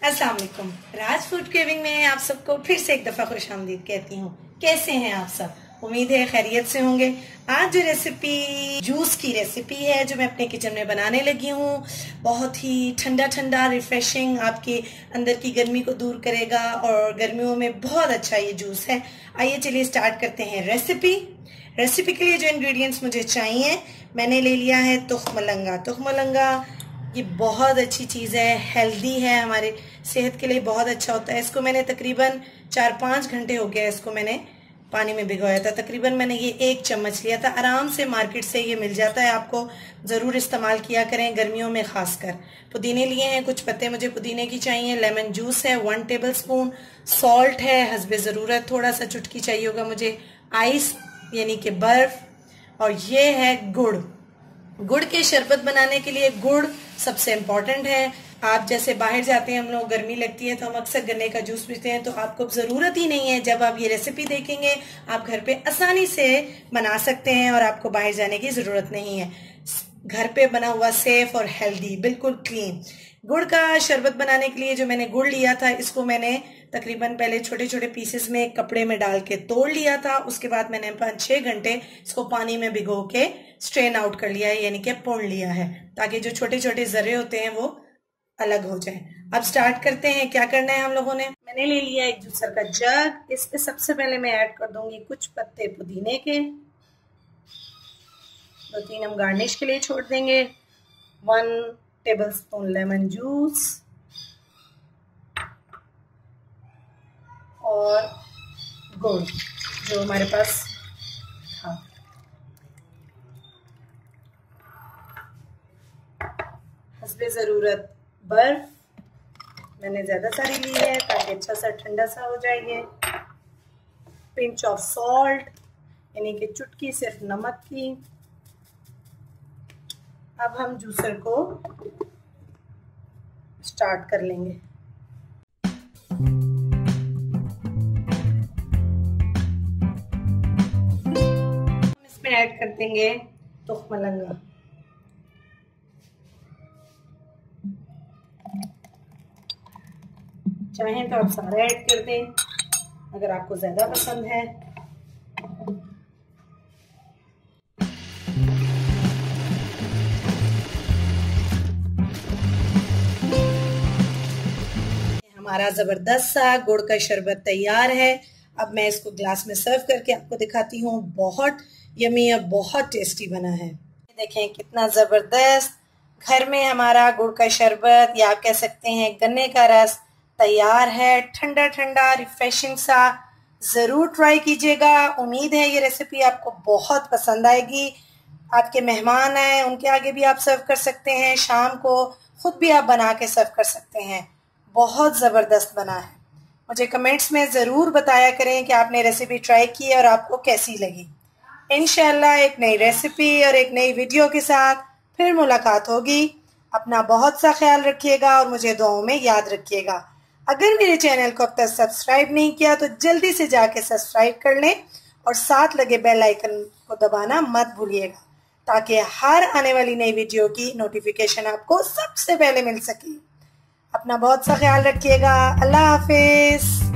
अस्सलाम वालेकुम। राज food craving में आप सबको फिर से एक दफा खुशामदीद कहती हूँ। कैसे हैं आप सब? उम्मीद है खैरियत से होंगे। आज जो रेसिपी जूस की रेसिपी है जो मैं अपने किचन में बनाने लगी हूँ, बहुत ही ठंडा ठंडा रिफ्रेशिंग, आपके अंदर की गर्मी को दूर करेगा और गर्मियों में बहुत अच्छा ये जूस है। आइए चलिए स्टार्ट करते हैं रेसिपी के लिए जो इंग्रेडिएंट्स मुझे चाहिए, मैंने ले लिया है तुख्मलंगा। तुख्मलंगा ये बहुत अच्छी चीज़ है, हेल्दी है, हमारे सेहत के लिए बहुत अच्छा होता है। इसको मैंने तकरीबन 4-5 घंटे हो गया इसको मैंने पानी में भिगोया था। तकरीबन मैंने ये 1 चम्मच लिया था। आराम से मार्केट से ये मिल जाता है, आपको ज़रूर इस्तेमाल किया करें गर्मियों में खासकर। पुदीने लिए हैं, कुछ पत्ते मुझे पुदीने की चाहिए। लेमन जूस है 1 टेबल स्पून। सॉल्ट है हस्बे ज़रूरत, थोड़ा सा चुटकी चाहिए होगा मुझे। आइस यानी कि बर्फ। और ये है गुड़ के शरबत बनाने के लिए गुड़ सबसे इम्पोर्टेंट है। आप जैसे बाहर जाते हैं, हम लोग गर्मी लगती है तो हम अक्सर गन्ने का जूस पीते हैं, तो आपको ज़रूरत ही नहीं है। जब आप ये रेसिपी देखेंगे आप घर पे आसानी से बना सकते हैं और आपको बाहर जाने की ज़रूरत नहीं है। घर पे बना हुआ सेफ और हेल्दी, बिल्कुल क्लीन। गुड़ का शरबत बनाने के लिए जो मैंने गुड़ लिया था, इसको मैंने तकरीबन पहले छोटे छोटे पीसेस में कपड़े में डाल के तोड़ लिया था। उसके बाद मैंने 5-6 घंटे इसको पानी में भिगो के स्ट्रेन आउट कर लिया है, यानी कि पोंछ लिया है, ताकि जो छोटे छोटे जर्रे होते हैं वो अलग हो जाए। अब स्टार्ट करते हैं। क्या करना है हम लोगों ने, मैंने ले लिया एक जूसर का जग। इसमें सबसे पहले मैं ऐड कर दूंगी कुछ पत्ते पुदीने के, 2-3 हम गार्निश के लिए छोड़ देंगे। 1 टेबल स्पून लेमन जूस और गुड़ जो हमारे पास था। हस्बे ज़रूरत बर्फ मैंने ज़्यादा सारी ली है ताकि अच्छा सा ठंडा सा हो जाए ये। पिंच ऑफ सॉल्ट यानी कि चुटकी सिर्फ नमक की। अब हम जूसर को स्टार्ट कर लेंगे। हम इसमें ऐड कर देंगे तुख्मलंगा। चाहें तो आप सारा ऐड कर दें अगर आपको ज्यादा पसंद है। हमारा जबरदस्त सा गुड़ का शरबत तैयार है। अब मैं इसको ग्लास में सर्व करके आपको दिखाती हूँ। बहुत यमी और बहुत टेस्टी बना है। देखें कितना जबरदस्त घर में हमारा गुड़ का शरबत या आप कह सकते हैं गन्ने का रस तैयार है। ठंडा ठंडा रिफ्रेशिंग सा, ज़रूर ट्राई कीजिएगा। उम्मीद है ये रेसिपी आपको बहुत पसंद आएगी। आपके मेहमान आए उनके आगे भी आप सर्व कर सकते हैं, शाम को खुद भी आप बना के सर्व कर सकते हैं। बहुत ज़बरदस्त बना है। मुझे कमेंट्स में ज़रूर बताया करें कि आपने रेसिपी ट्राई की और आपको कैसी लगी। इंशाल्लाह एक नई रेसिपी और एक नई वीडियो के साथ फिर मुलाकात होगी। अपना बहुत सा ख्याल रखिएगा और मुझे दुआओं में याद रखिएगा। अगर मेरे चैनल को अब तक सब्सक्राइब नहीं किया तो जल्दी से जाके सब्सक्राइब कर लें और साथ लगे बेल आइकन को दबाना मत भूलिएगा, ताकि हर आने वाली नई वीडियो की नोटिफिकेशन आपको सबसे पहले मिल सके। अपना बहुत सा ख्याल रखिएगा। अल्लाह हाफिज।